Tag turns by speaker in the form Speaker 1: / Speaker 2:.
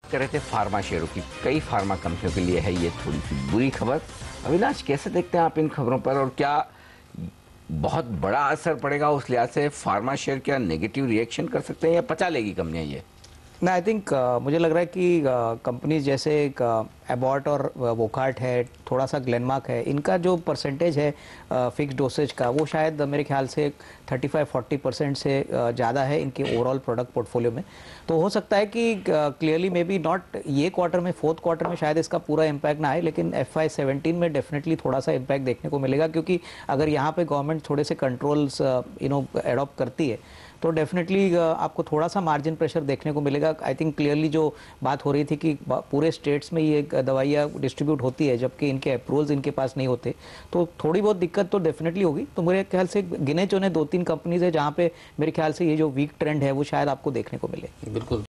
Speaker 1: कर रहे थे फार्मा शेयरों की। कई फार्मा कंपनियों के लिए है ये थोड़ी सी बुरी खबर। अविनाश, कैसे देखते हैं आप इन खबरों पर, और क्या बहुत बड़ा असर पड़ेगा उस लिहाज से? फार्मा शेयर क्या नेगेटिव रिएक्शन कर सकते हैं या पचा लेगी कंपनियां ये?
Speaker 2: ना आई थिंक मुझे लग रहा है कि कंपनीज जैसे एबॉट और वोकहार्ट है, थोड़ा सा ग्लेनमार्क है, इनका जो परसेंटेज है फिक्स डोसेज का, वो शायद मेरे ख्याल से 35-40% से ज़्यादा है इनके ओवरऑल प्रोडक्ट पोर्टफोलियो में। तो हो सकता है कि क्लियरली मे बी नॉट ये क्वार्टर में, फोर्थ क्वार्टर में शायद इसका पूरा इम्पैक्ट ना आए, लेकिन FY17 में डेफिनेटली थोड़ा सा इम्पैक्ट देखने को मिलेगा, क्योंकि अगर यहाँ पे गवर्नमेंट थोड़े से कंट्रोल्स एडॉप्ट करती है तो डेफिनेटली आपको थोड़ा सा मार्जिन प्रेशर देखने को मिलेगा। आई थिंक क्लियरली जो बात हो रही थी कि पूरे स्टेट्स में ये दवाइयाँ डिस्ट्रीब्यूट होती है, जबकि इनके अप्रूवल्स इनके पास नहीं होते, तो थोड़ी बहुत दिक्कत तो डेफिनेटली होगी। तो मेरे ख्याल से गिने चुने 2-3 कंपनीज है जहाँ पे मेरे ख्याल से ये जो वीक ट्रेंड है वो शायद आपको देखने को मिले।
Speaker 3: बिल्कुल।